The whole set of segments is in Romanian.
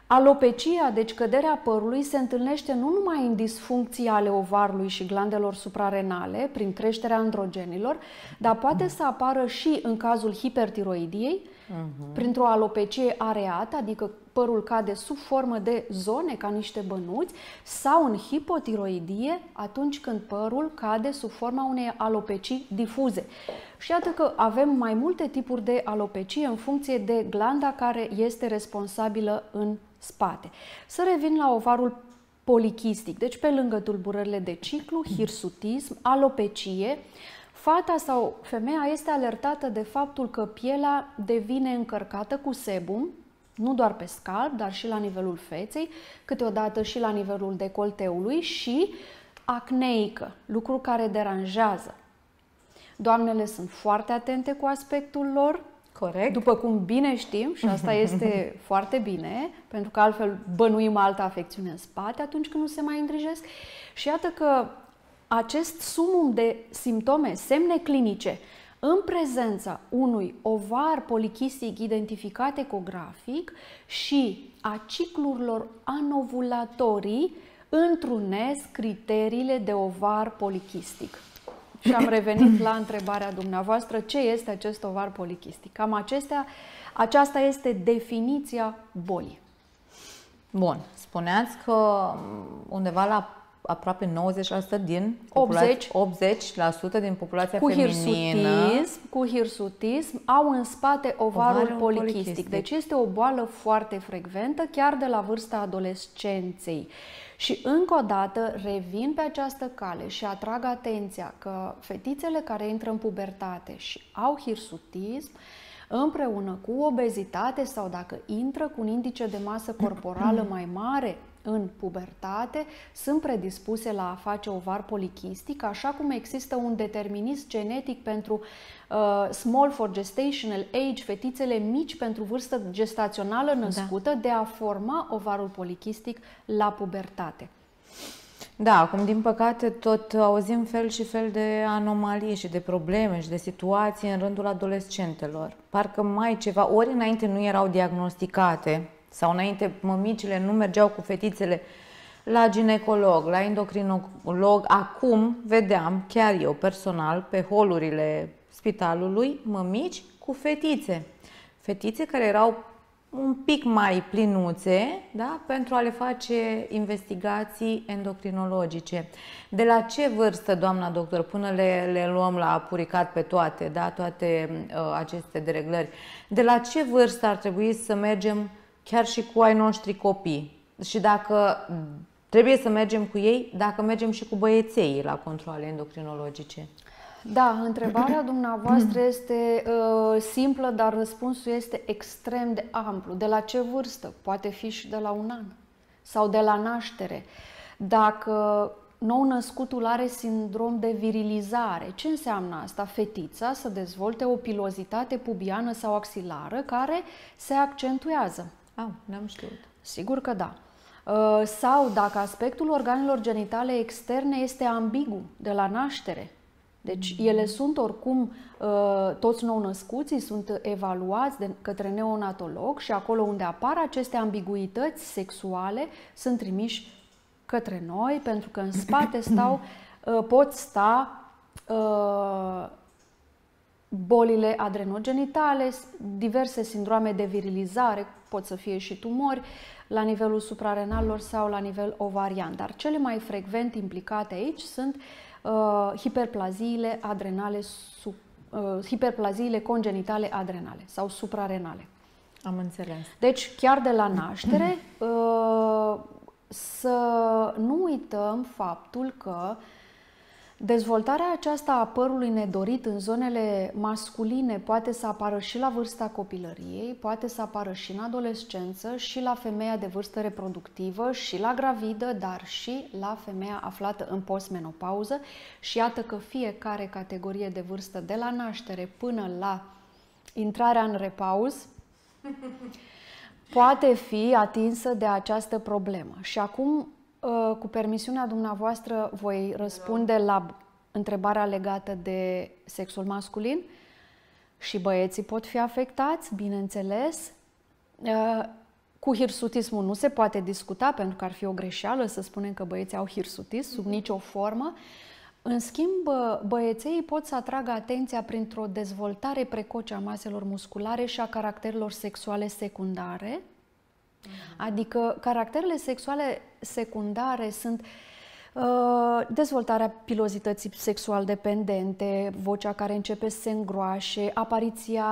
Alopecia, deci căderea părului, se întâlnește nu numai în disfuncții ale ovarului și glandelor suprarenale, prin creșterea androgenilor, dar poate să apară și în cazul hipertiroidiei, printr-o alopecie areată, adică părul cade sub formă de zone, ca niște bănuți, sau în hipotiroidie, atunci când părul cade sub forma unei alopecii difuze. Și iată că avem mai multe tipuri de alopecie în funcție de glanda care este responsabilă în spate. Să revin la ovarul polichistic, deci pe lângă tulburările de ciclu, hirsutism, alopecie, fata sau femeia este alertată de faptul că pielea devine încărcată cu sebum, nu doar pe scalp, dar și la nivelul feței, câteodată și la nivelul decolteului, și acneică, lucru care deranjează. Doamnele sunt foarte atente cu aspectul lor, corect, după cum bine știm, și asta este foarte bine, pentru că altfel bănuim altă afecțiune în spate atunci când nu se mai îngrijesc. Și iată că acest sumum de simptome, semne clinice, în prezența unui ovar polichistic identificat ecografic și a ciclurilor anovulatorii, întrunesc criteriile de ovar polichistic. Și am revenit la întrebarea dumneavoastră, ce este acest ovar polichistic? Cam aceasta este definiția bolii. Bun, spuneați că undeva la aproape 90% din populația, 80% din populația feminină cu hirsutism au în spate ovarul polichistic. Deci este o boală foarte frecventă chiar de la vârsta adolescenței. Și încă o dată revin pe această cale și atrag atenția că fetițele care intră în pubertate și au hirsutism, împreună cu obezitate sau dacă intră cu un indice de masă corporală mai mare în pubertate, sunt predispuse la a face ovar polichistic, așa cum există un determinism genetic pentru small for gestational age, fetițele mici pentru vârstă gestațională născută, de a forma ovarul polichistic la pubertate. Da, acum din păcate tot auzim fel și fel de anomalii și de probleme și de situații în rândul adolescentelor. Parcă mai ceva, ori înainte nu erau diagnosticate, sau înainte mămicile nu mergeau cu fetițele la ginecolog, la endocrinolog. Acum vedeam, chiar eu personal, pe holurile spitalului, mămici cu fetițe. Fetițe care erau un pic mai plinuțe, da? Pentru a le face investigații endocrinologice. De la ce vârstă, doamna doctor, până le luăm la puricat pe toate, da? Toate aceste dereglări, de la ce vârstă ar trebui să mergem chiar și cu ai noștri copii? Și dacă trebuie să mergem cu ei, dacă mergem și cu băieței la controale endocrinologice? Da, întrebarea dumneavoastră este simplă, dar răspunsul este extrem de amplu. De la ce vârstă? Poate fi și de la 1 an sau de la naștere. Dacă nou-născutul are sindrom de virilizare, ce înseamnă asta? Fetița să dezvolte o pilozitate pubiană sau axilară care se accentuează. N-am știut. Sigur că da. Sau dacă aspectul organelor genitale externe este ambigu de la naștere. Deci ele sunt oricum, toți nou-născuții sunt evaluați de către neonatolog și acolo unde apar aceste ambiguități sexuale sunt trimiși către noi, pentru că în spate pot sta bolile adrenogenitale, diverse sindrome de virilizare, pot să fie și tumori la nivelul suprarenalelor sau la nivel ovarian. Dar cele mai frecvent implicate aici sunt hiperplaziile adrenale, hiperplaziile congenitale adrenale sau suprarenale. Am înțeles. Deci chiar de la naștere să nu uităm faptul că dezvoltarea aceasta a părului nedorit în zonele masculine poate să apară și la vârsta copilăriei, poate să apară și în adolescență, și la femeia de vârstă reproductivă, și la gravidă, dar și la femeia aflată în postmenopauză. Și iată că fiecare categorie de vârstă, de la naștere până la intrarea în repauz, poate fi atinsă de această problemă. Și acum, cu permisiunea dumneavoastră, voi răspunde la întrebarea legată de sexul masculin. Și băieții pot fi afectați, bineînțeles. Cu hirsutismul nu se poate discuta, pentru că ar fi o greșeală să spunem că băieții au hirsutism sub nicio formă. În schimb, băieței pot să atragă atenția printr-o dezvoltare precoce a maselor musculare și a caracterelor sexuale secundare. Adică caracterele sexuale secundare sunt dezvoltarea pilozității sexual dependente, vocea care începe să se îngroașe, apariția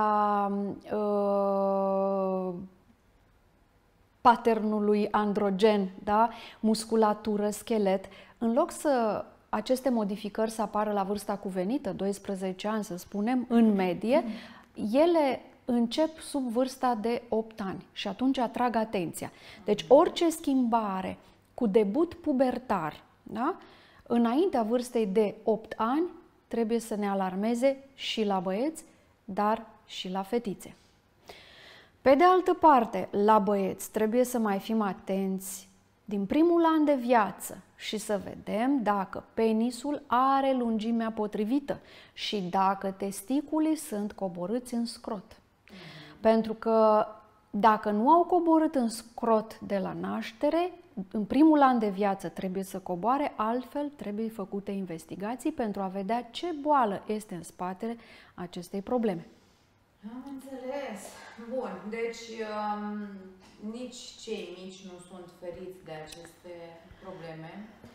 patternului androgen, da? Musculatură, schelet. În loc să aceste modificări să apară la vârsta cuvenită, 12 ani să spunem, în medie, ele încep sub vârsta de 8 ani și atunci atrag atenția. Deci orice schimbare cu debut pubertar, da? Înaintea vârstei de 8 ani, trebuie să ne alarmeze și la băieți, dar și la fetițe. Pe de altă parte, la băieți trebuie să mai fim atenți din primul an de viață și să vedem dacă penisul are lungimea potrivită și dacă testiculii sunt coborâți în scrot. Pentru că dacă nu au coborât în scrot de la naștere, în primul an de viață trebuie să coboare, altfel trebuie făcute investigații pentru a vedea ce boală este în spatele acestei probleme. Am înțeles. Bun, deci nici cei mici nu sunt feriți de aceste probleme.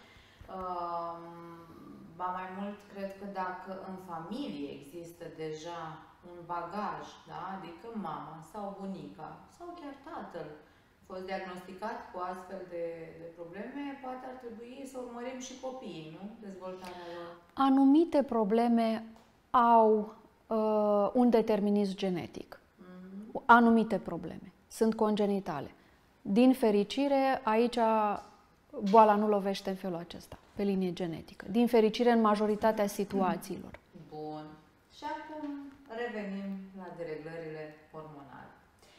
Ba mai mult, cred că dacă în familie există deja un bagaj, da? Adică mama sau bunica sau chiar tatăl a fost diagnosticat cu astfel de probleme, poate ar trebui să urmărim și copiii, nu? Dezvoltarea lor. Anumite probleme au un determinism genetic. Anumite probleme sunt congenitale. Din fericire, aici boala nu lovește în felul acesta, pe linie genetică. Din fericire, în majoritatea situațiilor. Bun. Și acum revenim la dereglările hormonale.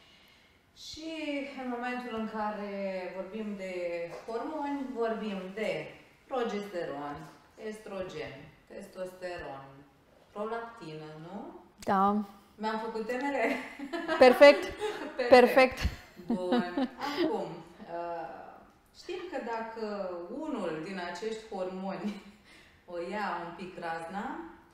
Și în momentul în care vorbim de hormoni, vorbim de progesteron, estrogen, testosteron, prolactină, nu? Da. Mi-am făcut temere? Perfect. Perfect. Bun. Acum, știm că dacă unul din acești hormoni o ia un pic razna,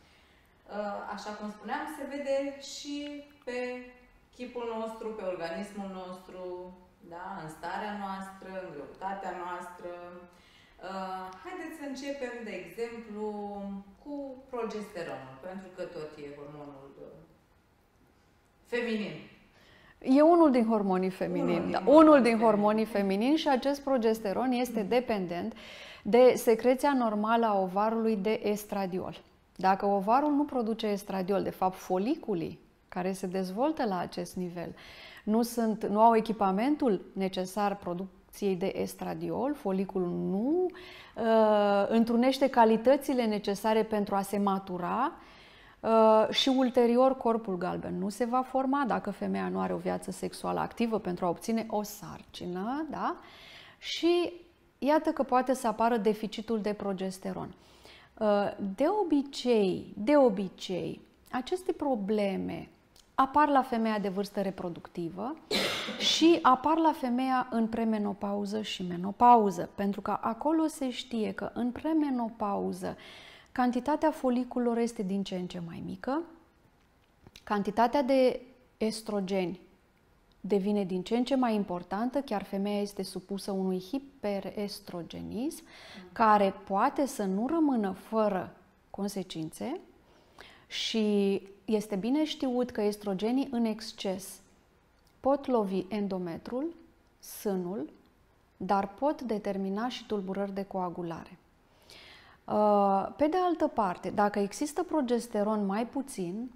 așa cum spuneam, se vede și pe chipul nostru, pe organismul nostru, da? În starea noastră, în greutatea noastră. Haideți să începem, de exemplu, cu progesteronul, pentru că tot e hormonul feminin. E unul din hormonii feminini. Unul din hormonii feminini și acest progesteron este dependent de secreția normală a ovarului de estradiol. Dacă ovarul nu produce estradiol, de fapt foliculii care se dezvoltă la acest nivel nu au echipamentul necesar producției de estradiol, foliculul nu întrunește calitățile necesare pentru a se matura și ulterior corpul galben nu se va forma dacă femeia nu are o viață sexuală activă pentru a obține o sarcină, da? Și iată că poate să apară deficitul de progesteron. De obicei, aceste probleme apar la femeia de vârstă reproductivă și apar la femeia în premenopauză și menopauză, pentru că acolo se știe că în premenopauză cantitatea foliculelor este din ce în ce mai mică, cantitatea de estrogeni devine din ce în ce mai importantă, chiar femeia este supusă unui hiperestrogenism care poate să nu rămână fără consecințe și este bine știut că estrogenii în exces pot lovi endometrul, sânul, dar pot determina și tulburări de coagulare. Pe de altă parte, dacă există progesteron mai puțin,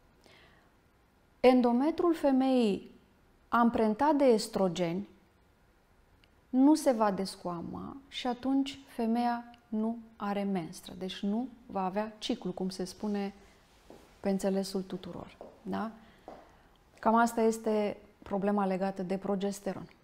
endometrul femeii amprentat de estrogeni nu se va descoama și atunci femeia nu are menstră, deci nu va avea ciclu, cum se spune pe înțelesul tuturor. Da? Cam asta este problema legată de progesteron.